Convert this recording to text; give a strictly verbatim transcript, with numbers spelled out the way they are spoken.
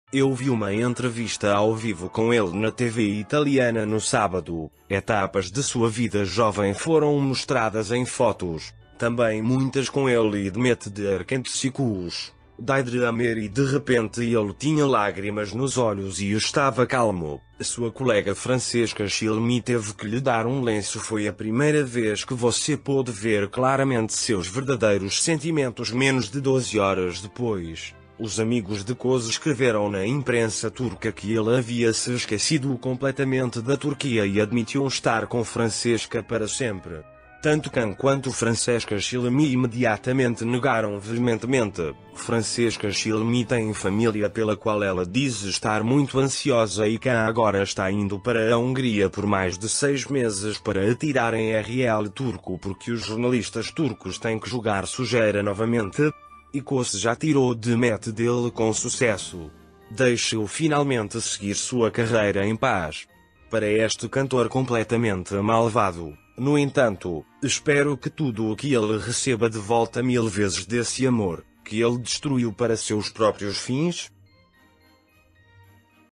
Eu vi uma entrevista ao vivo com ele na T V italiana no sábado. Etapas de sua vida jovem foram mostradas em fotos, também muitas com ele e Demet de Arcanticus. Dai de Amer e de repente ele tinha lágrimas nos olhos e estava calmo. Sua colega Francesca Chilmi teve que lhe dar um lenço. Foi a primeira vez que você pôde ver claramente seus verdadeiros sentimentos menos de doze horas depois. Os amigos de Koz escreveram na imprensa turca que ele havia se esquecido completamente da Turquia e admitiu estar com Francesca para sempre. Tanto Khan quanto Francesca Chilmi imediatamente negaram veementemente. Francesca Chilmi tem família pela qual ela diz estar muito ansiosa e Khan agora está indo para a Hungria por mais de seis meses para atirar em R L turco porque os jornalistas turcos têm que jogar sujeira novamente. E Koz já tirou Demet dele com sucesso. Deixe-o finalmente seguir sua carreira em paz. Para este cantor completamente malvado, no entanto, espero que tudo o que ele receba de volta mil vezes desse amor, que ele destruiu para seus próprios fins,